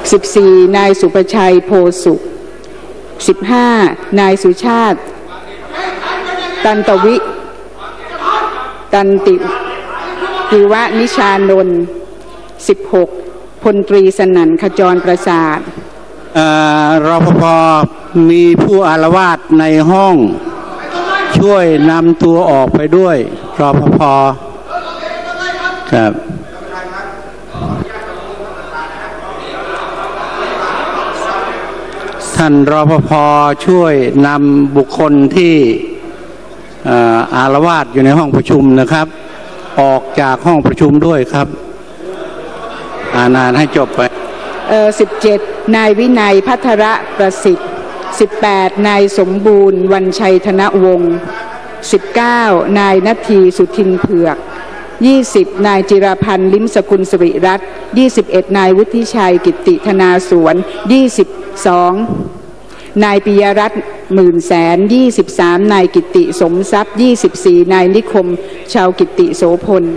14นายสุประชัยโพสุข15นายสุชาติตันติวะนิชานนท์16พลตรีสนั่นขจรประสาทรปภ.มีผู้อาละวาดในห้องช่วยนำตัวออกไปด้วยรปภ.ครับท่านรปภ.ช่วยนำบุคคลที่อาละวาดอยู่ในห้องประชุมนะครับออกจากห้องประชุมด้วยครับนานให้จบไป 17นายวินัยภัทรประสิทธิ์18นายสมบูรณ์วันชัยธนวงศ์19นายณทีสุทินเผือก20นายจิรพันธ์ลิ้มสกุลสิริรัตน์21นายวุฒิชัยกิตติธนาสวน22นายปิยรัตน์หมื่นแสน23นายกิตติสมทรัพย์24นายนิคมชาวกิตติโสพล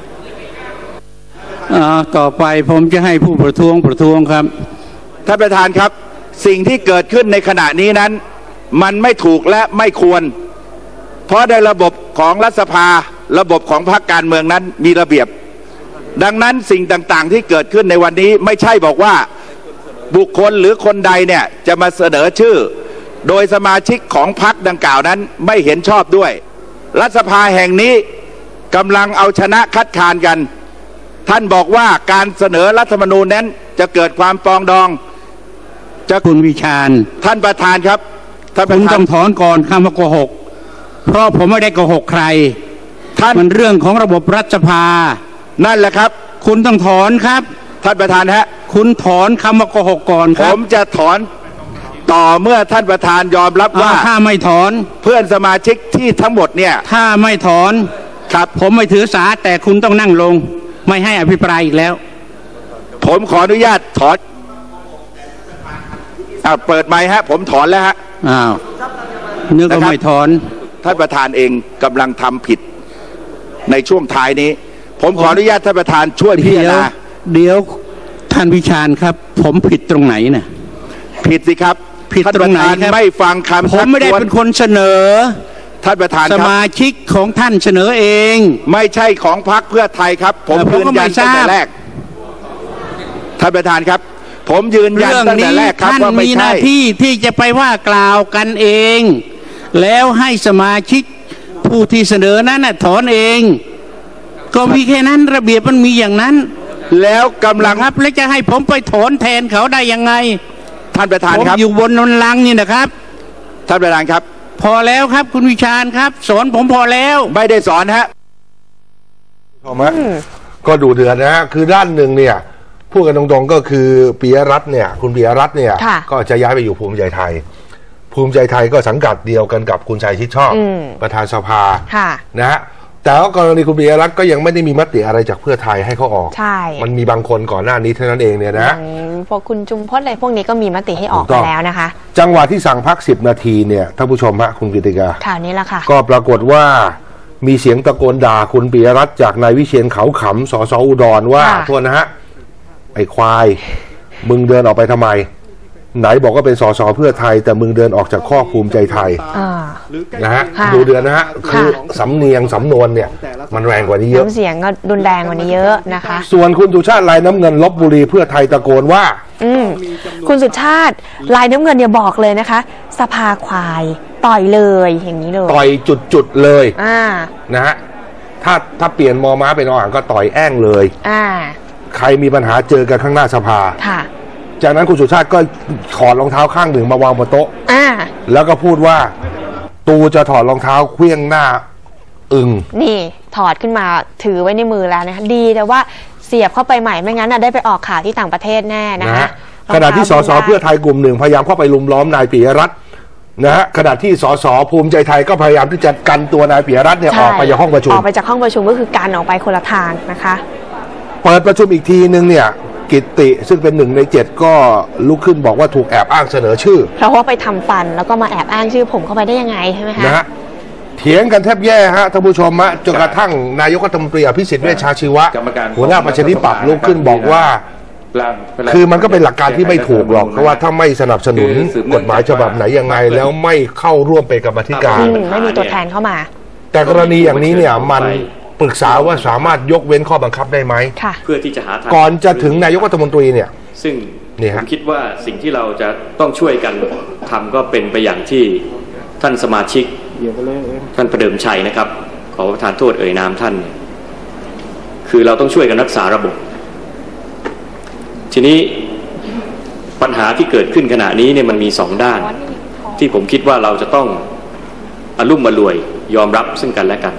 ต่อไปผมจะให้ผู้ประท้วงครับท่านประธานครับสิ่งที่เกิดขึ้นในขณะนี้นั้นมันไม่ถูกและไม่ควรเพราะในระบบของรัฐสภาระบบของพรรคการเมืองนั้นมีระเบียบดังนั้นสิ่งต่างๆที่เกิดขึ้นในวันนี้ไม่ใช่บอกว่าบุคคลหรือคนใดเนี่ยจะมาเสนอชื่อโดยสมาชิกของพรรคดังกล่าวนั้นไม่เห็นชอบด้วยรัฐสภาแห่งนี้กำลังเอาชนะคัดค้านกันท่านบอกว่าการเสนอรัฐธรรมนูญนั้นจะเกิดความปรองดองคุณวิชาญท่านประธานครับผมต้องถอนก่อนคำว่าโกหกเพราะผมไม่ได้โกหกใครมันเรื่องของระบบรัฐสภานั่นแหละครับคุณต้องถอนครับท่านประธานฮะคุณถอนคำว่าโกหกก่อนครับผมจะถอนต่อเมื่อท่านประธานยอมรับว่าถ้าไม่ถอนเพื่อนสมาชิกที่ทั้งหมดเนี่ยถ้าไม่ถอนครับผมไม่ถือสาแต่คุณต้องนั่งลงไม่ให้อภิปรายอีกแล้วผมขออนุญาตถอนเปิดไมค์ฮะผมถอนแล้วฮะนึกว่าไม่ถอนท่านประธานเองกำลังทำผิดในช่วงท้ายนี้ผมขออนุญาตท่านประธานช่วยพิจารณาเดี๋ยวท่านวิชาญครับผมผิดตรงไหนเนี่ยผิดสิครับผิดตรงไหนครับไม่ฟังคำผมไม่ได้เป็นคนเสนอท่านประธานสมาชิกของท่านเสนอเองไม่ใช่ของพรรคเพื่อไทยครับผมยืนยันตั้งแต่แรกท่านประธานครับผมยืนยันตั้งแต่แรกครับว่าไม่ใช่ท่านมีหน้าที่ที่จะไปว่ากล่าวกันเองแล้วให้สมาชิกผู้ที่เสนอนั้นถอนเองก็มีแค่นั้นระเบียบมันมีอย่างนั้นแล้วกำลังครับแล้วจะให้ผมไปถอนแทนเขาได้ยังไงท่านประธานครับผมอยู่บนนนลังนี่นะครับท่านประธานครับพอแล้วครับคุณวิชาญครับสอนผมพอแล้วไม่ได้สอนฮะก็ดูเดือดนะฮะคือด้านหนึ่งเนี่ยพูดกันตรงๆก็คือปิยรัตน์เนี่ยคุณปิยรัตน์เนี่ยก็จะย้ายไปอยู่ภูมิใจไทยก็สังกัดเดียวกันกับคุณชัยชิดชอบประธานสภานะฮะแต่ว่ากรณีคุณปิยรัตน์ก็ยังไม่ได้มีมติอะไรจากเพื่อไทยให้เขาออกมันมีบางคนก่อนหน้านี้เท่านั้นเองเนี่ยนะพวกคุณจุมพจน์อะไรพวกนี้ก็มีมติให้ออกไปแล้วนะคะจังหวะที่สั่งพัก10 นาทีเนี่ยท่านผู้ชมฮะคุณกิติกาข่าวนี้แหละค่ะก็ปรากฏว่ามีเสียงตะโกนด่าคุณปิยรัตน์จากนายวิเชียรเขาขำสสอุดรว่าโทษนะฮะไอ้ควายมึงเดินออกไปทำไมไหนบอกว่าเป็นสสเพื่อไทยแต่มึงเดินออกจากข้อภูมิใจไทยนะฮะดูเดือนนะฮะคือสำเนียงสำนวนเนี่ยมันแรงกว่านี้เยอะเสียงก็รุนแรงกว่านี้เยอะนะคะส่วนคุณสุชาติลายน้ำเงินลพบุรีเพื่อไทยตะโกนว่าคุณสุชาติลายน้ำเงินเนี่ยบอกเลยนะคะสภาควายต่อยเลยอย่างนี้เลยต่อยจุดเลยนะฮะถ้าเปลี่ยนมอม้าเป็นออ่างก็ต่อยแอ้งเลยใครมีปัญหาเจอกันข้างหน้าสภาจากนั้นคุณสุชาติก็ถอดรองเท้าข้างหนึ่งมาวางบนโต๊ะแล้วก็พูดว่าตูจะถอดรองเท้าเคลื่องหน้านี่ถอดขึ้นมาถือไว้ในมือแล้วนะคะดีแต่ว่าเสียบเข้าไปใหม่ไม่งั้นได้ไปออกข่าวที่ต่างประเทศแน่นะคะขณะที่สสเพื่อไทยกลุ่มหนึ่งพยายามเข้าไปลุมล้อมนายปิยรัตน์นะฮะขณะที่สสภูมิใจไทยก็พยายามที่จะกันตัวนายปิยรัตน์เนี่ยออกไปจากห้องประชุมออกไปจากห้องประชุมก็คือการออกไปคนละทางนะคะเปิดประชุมอีกทีนึงเนี่ยกิตติซึ่งเป็น1 ใน 7ก็ลุกขึ้นบอกว่าถูกแอบอ้างเสนอชื่อเพราะว่าไปทำฟันแล้วก็มาแอบอ้างชื่อผมเข้าไปได้ยังไงใช่ไหมคะนะฮะเถียงกันแทบแย่ฮะท่านผู้ชมฮะจนกระทั่งนายกรัฐมนตรีอภิสิทธิ์เวชชาชีวะหัวหน้าประชาธิปัตย์ลุกขึ้นบอกว่าคือมันก็เป็นหลักการที่ไม่ถูกหรอกเพราะว่าถ้าไม่สนับสนุนกฎหมายฉบับไหนยังไงแล้วไม่เข้าร่วมเป็นกรรมาธิการไม่มีตัวแทนเข้ามาแต่กรณีอย่างนี้เนี่ยมันปรึกษาว่าสามารถยกเว้นข้อบังคับได้ไหมเพื่อที่จะหาทางก่อนจะถึงนายกรัฐมนตรีเนี่ยซึ่งผมคิดว่าสิ่งที่เราจะต้องช่วยกันทำก็เป็นไปอย่างที่ท่านสมาชิกท่านประเดิมชัยนะครับขอประทานโทษเอ่ยนามท่านคือเราต้องช่วยกันรักษาระบบทีนี้ปัญหาที่เกิดขึ้นขณะนี้เนี่ยมันมี2 ด้านที่ผมคิดว่าเราจะต้องอลุ่มอล่วยยอมรับซึ่งกันและกัน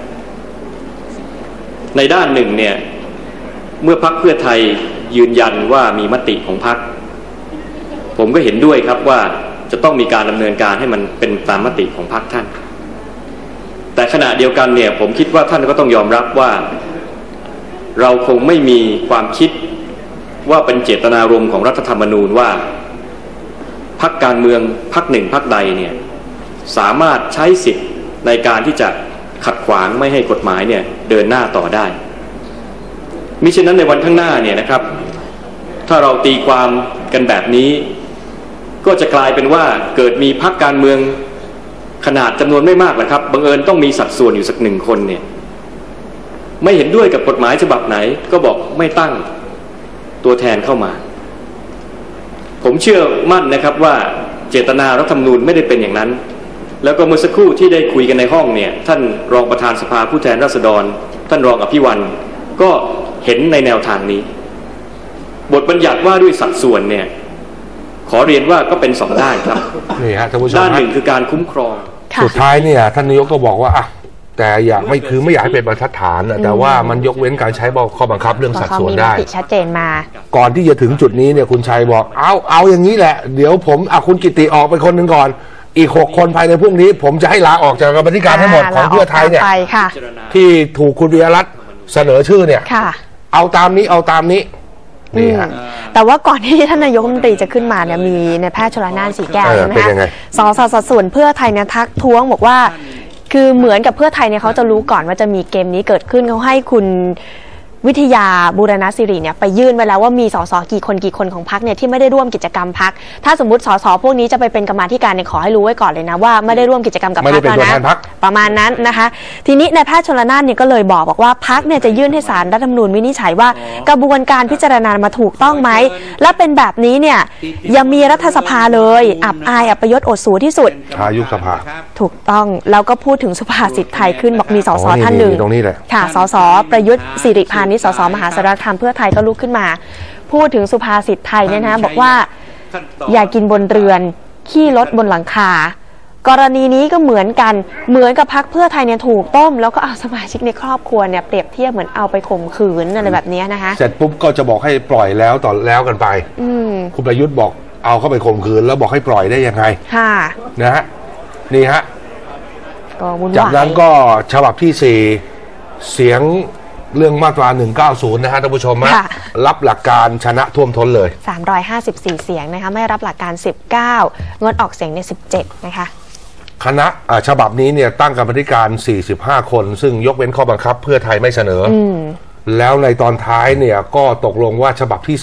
ในด้านหนึ่งเนี่ยเมื่อพรรคเพื่อไทยยืนยันว่ามีมติของพรรคผมก็เห็นด้วยครับว่าจะต้องมีการดำเนินการให้มันเป็นตามมติของพรรคท่านแต่ขณะเดียวกันเนี่ยผมคิดว่าท่านก็ต้องยอมรับว่าเราคงไม่มีความคิดว่าเป็นเจตนารมณ์ของรัฐธรรมนูญว่าพรรคการเมืองพรรคหนึ่งพรรคใดเนี่ยสามารถใช้สิทธิ์ในการที่จะขัดขวางไม่ให้กฎหมายเนี่ยเดินหน้าต่อได้มิฉะนั้นในวันข้างหน้าเนี่ยนะครับถ้าเราตีความกันแบบนี้ก็จะกลายเป็นว่าเกิดมีพรรคการเมืองขนาดจำนวนไม่มากแหละครับบังเอิญต้องมีสัดส่วนอยู่สัก1 คนเนี่ยไม่เห็นด้วยกับกฎหมายฉบับไหนก็บอกไม่ตั้งตัวแทนเข้ามาผมเชื่อมั่นนะครับว่าเจตนารัฐธรรมนูญไม่ได้เป็นอย่างนั้นแล้วก็เมื่อสักครู่ที่ได้คุยกันในห้องเนี่ยท่านรองประธานสภาผู้แทนราษฎรท่านรองอภิวันก็เห็นในแนวทางนี้บทบัญญัติว่าด้วยสัดส่วนเนี่ยขอเรียนว่าก็เป็น2 ด้านครับนี่ฮะท่านผู้ชมด้านหนึ่งคือการคุ้มครองสุดท้ายเนี่ยท่านนายกก็บอกว่าแต่อยากไม่อยากให้เป็นบรรทัดฐานแต่ว่ามันยกเว้นการใช้ข้อบังคับเรื่องสัดส่วนได้ชัดเจนมาก่อนที่จะถึงจุดนี้เนี่ยคุณชัยบอกเอาอย่างนี้แหละเดี๋ยวผมคุณกิติออกไปคนหนึ่งก่อนอีก6 คนภายในพรุ่งนี้ผมจะให้ลาออกจากกรรมาธิการทั้งหมดของเพื่อไทยเนี่ยที่ถูกคุณวิรัตเสนอชื่อเนี่ยเอาตามนี้นี่ฮะแต่ว่าก่อนที่ท่านนายกรัฐมนตรีจะขึ้นมาเนี่ยมีนายแพทย์ชลน่านสีแก้วนะคะสสสัดส่วนเพื่อไทยเนี่ยทักท้วงบอกว่าคือเหมือนกับเพื่อไทยเนี่ยเขาจะรู้ก่อนว่าจะมีเกมนี้เกิดขึ้นเขาให้คุณวิทยาบูรณศิริเนี่ยไปยื่นไว้แล้วว่ามีสสกี่คนของพรรคเนี่ยที่ไม่ได้ร่วมกิจกรรมพรรคถ้าสมมติสสพวกนี้จะไปเป็นกรรมาธิการเนี่ยขอให้รู้ไว้ก่อนเลยนะว่าไม่ได้ร่วมกิจกรรมกับพรรคนะประมาณนั้นนะคะทีนี้นายแพทย์ชลน่านเนี่ยก็เลยบอกว่าพรรคเนี่ยจะยื่นให้ศาลรัฐธรรมนูญวินิจฉัยว่ากระบวนการพิจารณามาถูกต้องไหมและเป็นแบบนี้เนี่ยยังมีรัฐสภาเลยอับอายอัปยศอดสูที่สุดชายุสภาถูกต้องแล้วก็พูดถึงสุภาษิตไทยขึ้นบอกมีสสท่านหนึ่งค่ะสสประยุทธ์สิริพานิชสสมหาสารคามเพื่อไทยก็ลุกขึ้นมาพูดถึงสุภาษิตไทยเนี่ยนะบอกว่าอย่ากินบนเรือนขี้รถบนหลังคากรณีนี้ก็เหมือนกันเหมือนกับพรรคเพื่อไทยเนี่ยถูกต้มแล้วก็เอาสมาชิกในครอบครัวเนี่ยเปรียบเทียบเหมือนเอาไปข่มขืนอะไรแบบนี้นะคะเสร็จปุ๊บก็จะบอกให้ปล่อยแล้วต่อแล้วกันไปคุณประยุทธ์บอกเอาเข้าไปข่มขืนแล้วบอกให้ปล่อยได้ยังไงค่ะนะฮะนี่ฮะจากนั้นก็ฉบับที่4เสียงเรื่องมาตรา190นะฮะท่านผู้ชมรับหลักการชนะท่วมท้นเลย 354เสียงนะคะไม่รับหลักการ19งดออกเสียงใน17นะคะคณะฉบับนี้เนี่ยตั้งกรรมธิการ45คนซึ่งยกเว้นข้อบังคับเพื่อไทยไม่เสนอแล้วในตอนท้ายเนี่ยก็ตกลงว่าฉบับที่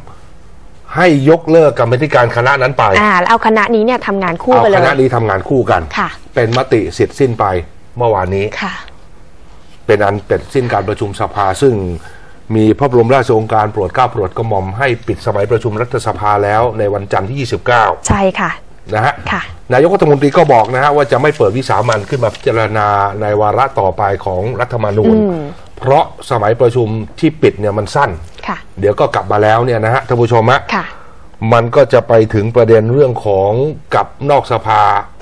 3ให้ยกเลิกกรรมธิการคณะนั้นไปแล้วเอาคณะนี้เนี่ยทำงานคู่ไปเลยคณะนี้ทำงานคู่กันเป็นมติเสร็จสิ้นไปเมื่อวานนี้เป็นอันเป็นสิ้นการประชุมสภาซึ่งมีพระบรมราชโองการโปรดเกล้าโปรดกระหม่อมให้ปิดสมัยประชุมรัฐสภาแล้วในวันจันทร์ที่29 ใช่ค่ะนะฮะนายกรัฐมนตรีก็บอกนะฮะว่าจะไม่เปิดวิสามัญขึ้นมาพิจารณาในวาระต่อไปของรัฐธรรมนูญเพราะสมัยประชุมที่ปิดเนี่ยมันสั้นเดี๋ยวก็กลับมาแล้วเนี่ยนะฮะท่านผู้ชมฮะมันก็จะไปถึงประเด็นเรื่องของกับนอกสภา